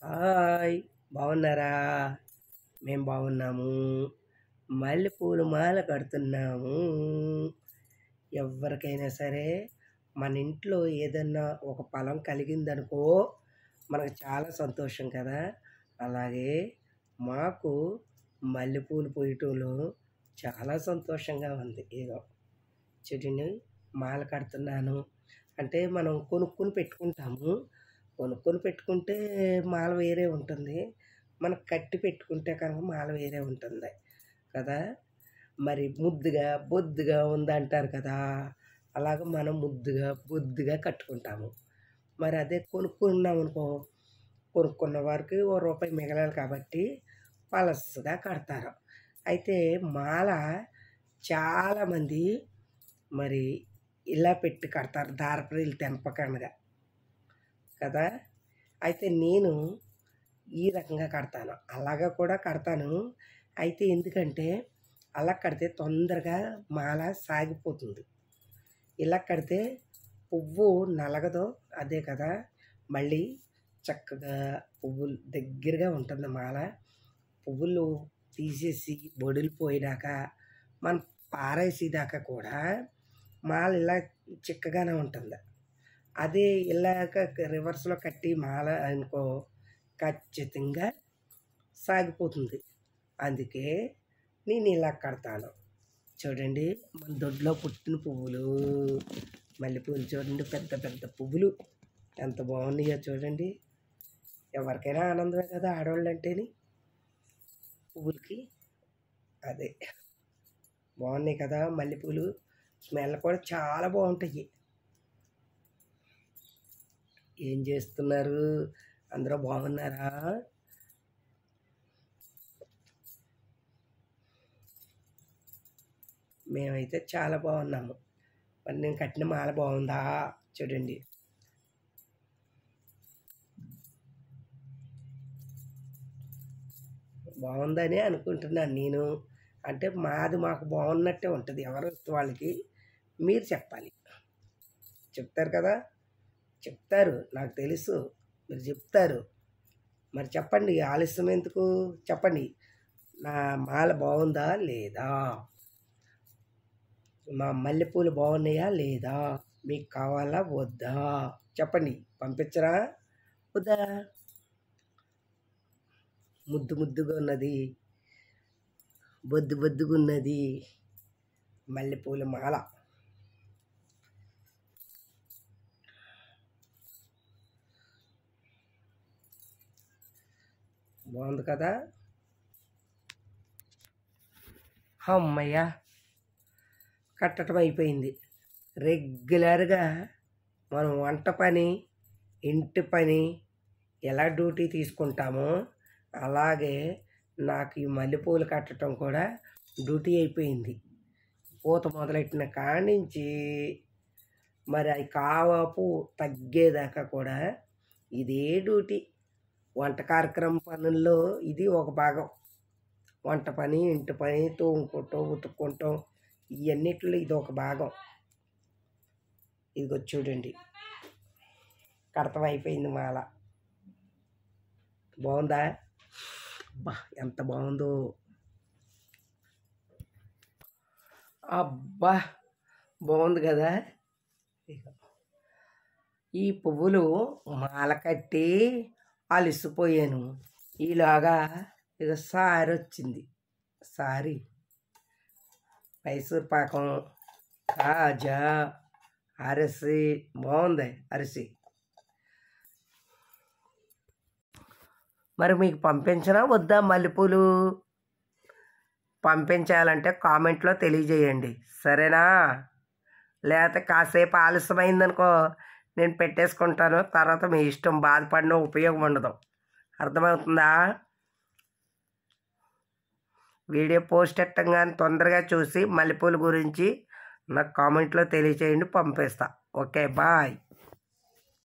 Hi, బాగున్నారా? మేము బాగున్నాము. మల్లెపూలు మాల కడుతున్నాము. ఎవరికైనా సరే మన ఇంట్లో ఏదన్నా ఒక ఫలం కలిగిందనుకో మనకు చాలా సంతోషం కదా. అలాగే మాకు మల్లెపూలు పూయటంలో చాలా సంతోషంగా ఉంది. ఏదో చెట్టుని మాల కడుతున్నాను అంటే మనం కొనుక్కొని పెట్టుకుంటాము. కొనుక్కొని పెట్టుకుంటే మాల వేరే ఉంటుంది. మనం కట్టి పెట్టుకుంటే కనుక మాల వేరే ఉంటుంది కదా. మరి ముద్దుగా బొద్దుగా ఉందంటారు కదా. అలాగ మనం ముద్దుగా బొద్దుగా కట్టుకుంటాము. మరి అదే కొనుక్కున్నాం అనుకో, కొనుక్కున్న వారికి ఓ రూపాయి మిగలాలి కాబట్టి పలసగా కడతారు. అయితే మాల చాలామంది మరి ఇలా పెట్టి కడతారు, దారపురీలు తెంపకంగా కదా. అయితే నేను ఈ రకంగా కడతాను, అలాగా కూడా కడతాను. అయితే ఎందుకంటే అలా కడితే తొందరగా మాల సాగిపోతుంది. ఇలా కడితే పువ్వు నలగదు, అదే కదా. మళ్ళీ చక్కగా పువ్వులు దగ్గరగా ఉంటుంది మాల. పువ్వులు తీసేసి బొడులు పోయినాక మనం పారేసేదాకా కూడా మాల ఇలా చిక్కగానే ఉంటుంది. అదే ఇలాగ రివర్స్లో కట్టి మాల అనుకో ఖచ్చితంగా సాగిపోతుంది. అందుకే నేను ఇలా కడతాను. చూడండి, మన దొడ్లో పుట్టిన పువ్వులు మల్లెపూలు చూడండి, పెద్ద పెద్ద పువ్వులు ఎంత బాగున్నాయో చూడండి. ఎవరికైనా ఆనందమే కదా ఆడవాళ్ళు అంటేని. పువ్వులకి అదే బాగున్నాయి కదా మల్లెపూలు. స్మెల్ కూడా చాలా బాగుంటాయి. ఏం చేస్తున్నారు? అందరూ బాగున్నారా? మేమైతే చాలా బాగున్నాము. మరి నేను కట్టిన మాల బాగుందా? చూడండి. బాగుందని అనుకుంటున్నాను నేను. అంటే మాది మాకు బాగున్నట్టే ఉంటుంది. ఎవరు వాళ్ళకి మీరు చెప్పాలి. చెప్తారు కదా, చెప్తారు, నాకు తెలుసు మీరు చెప్తారు. మరి చెప్పండి, ఆలస్యం ఎందుకు? చెప్పండి, నా మాల బాగుందా లేదా? మా మల్లెపూలు బాగున్నాయా లేదా? మీకు కావాలా వద్దా? చెప్పండి, పంపించరా వద్దా? ముద్దు ముద్దుగా ఉన్నది, బొద్దు బొద్దుగా ఉన్నది మల్లెపూల మాల. బాగుంది కదా. అమ్మయ్య, కట్టడం అయిపోయింది. రెగ్యులర్గా మనం వంట పని, ఇంటి పని ఎలా డ్యూటీ తీసుకుంటామో అలాగే నాకు ఈ మల్లెపూలు కట్టడం కూడా డ్యూటీ అయిపోయింది. పూత మొదలెట్టిన కాడి నుంచి మరి అవి కావాపు తగ్గేదాకా కూడా ఇదే డ్యూటీ. వంట కార్యక్రమం పనుల్లో ఇది ఒక భాగం. వంట పని, ఇంటి పని, తోముకుంటాం, ఉతుక్కుంటాం, ఇవన్నిట్లో ఇది ఒక భాగం. ఇదిగో చూడండి, కడతం అయిపోయింది మాల. బాగుందా? అబ్బా, ఎంత బాగుందో. అబ్బా, బాగుంది కదా. ఈ పువ్వులు మాల కట్టి అలసిపోయాను. ఈలాగా ఇక సారి వచ్చింది. సారీ, మైసూర్ పాకం, కాజా, అరిసి బాగుంది. అరిసి మరి మీకు పంపించనా వద్దా? మల్లెపూలు పంపించాలంటే కామెంట్లో తెలియజేయండి, సరేనా? లేకపోతే కాసేపు ఆలస్యమైందనుకో నేను పెట్టేసుకుంటాను. తర్వాత మీ ఇష్టం, బాధపడిన ఉపయోగం ఉండదు. అర్థమవుతుందా? వీడియో పోస్ట్ పెట్టగానే తొందరగా చూసి మల్లెపూల గురించి నాకు కామెంట్లో తెలియజేయండి, పంపిస్తా. Okay, bye.